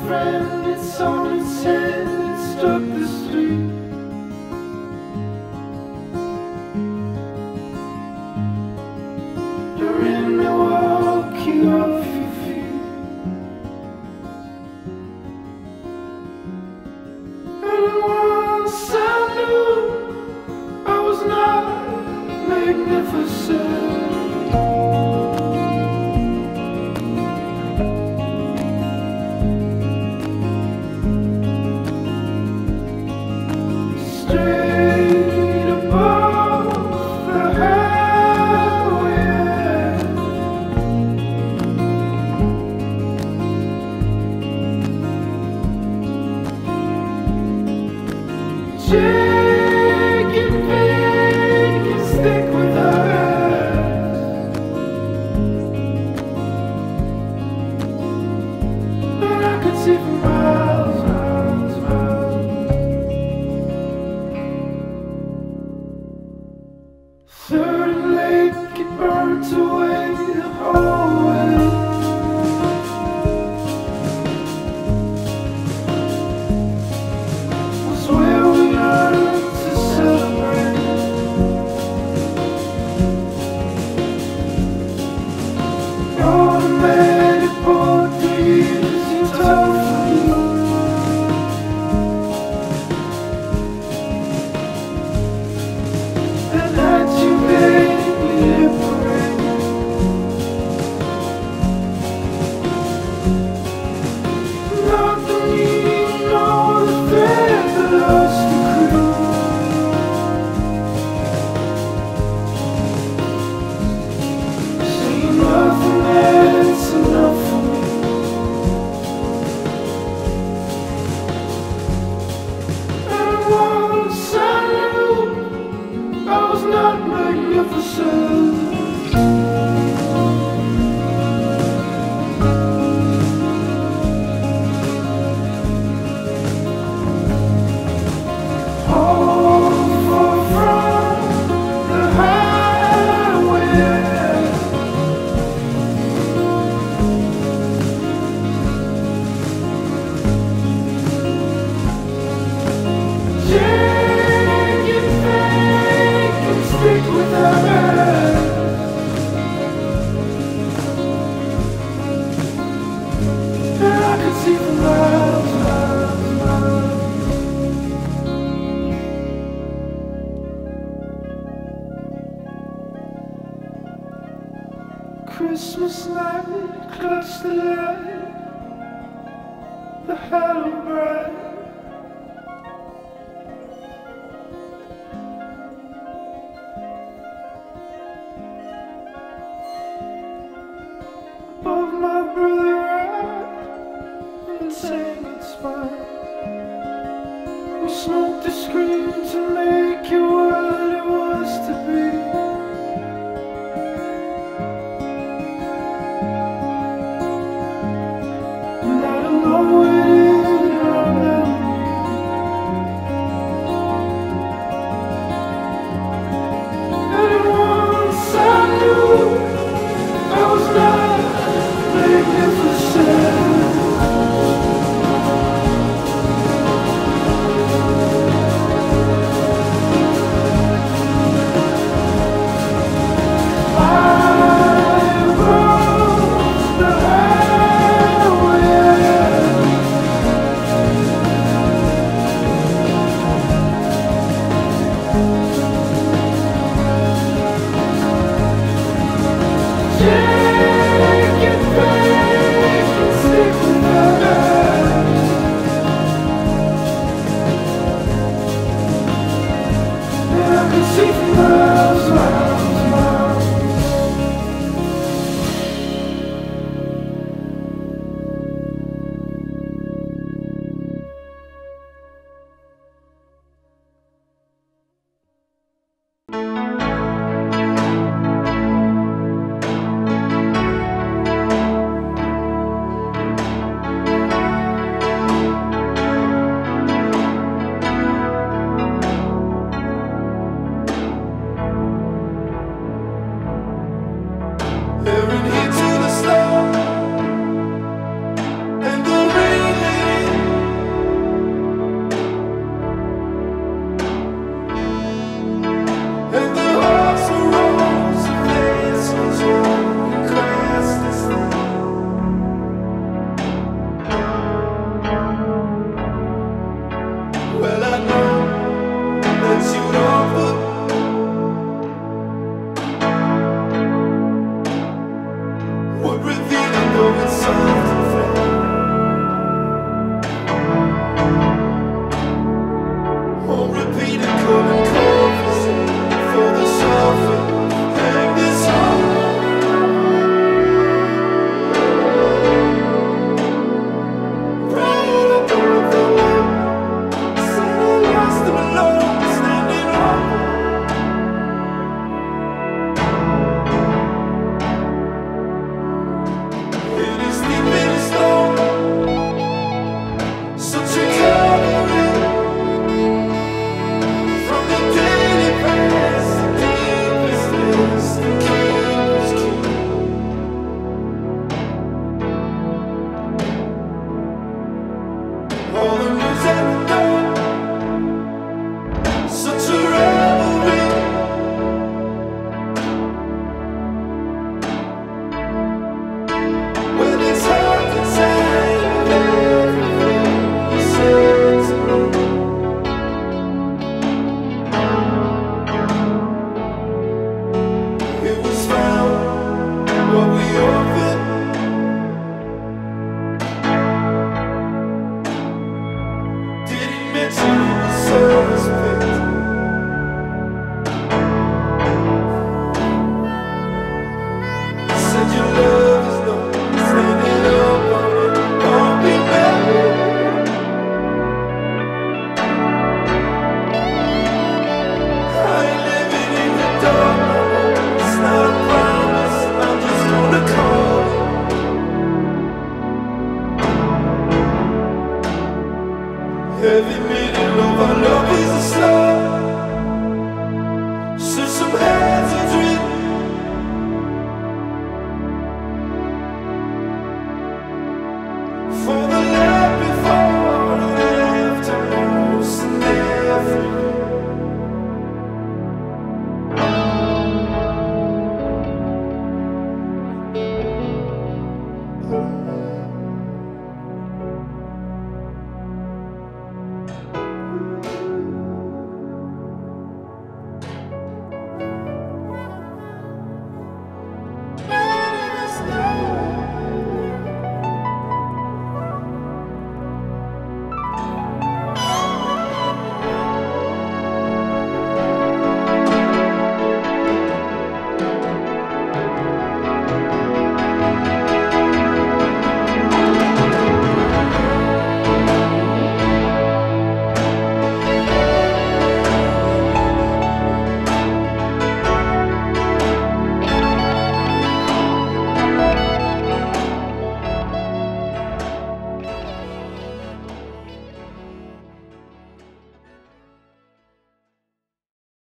friend, it's on its head, it struck the street. You're in Milwaukee off your feet. And once I knew I was not magnificent. Straight above the highway, Jake and Vic can stick with us, and I could see for miles, miles, miles. Third and Lake, it burnt away the hallway. Was where we learned to celebrate. Automatic Portuguese, you tough for me. And that you made me liberate. Not the need, nor the threat that us to create. See nothing that's enough for me. And once I knew I was not magnificent. All far from the highway. Jake and Vic can stick with us, and I could see for miles, miles, miles. Christmas night, clutch the light, the hollow bright. Above my brother right, entangled spine. We smoked the screen to make it what it was to be. And I don't know what it is around now. And once I knew I was not magnificent. unlimited love. Our love is a star.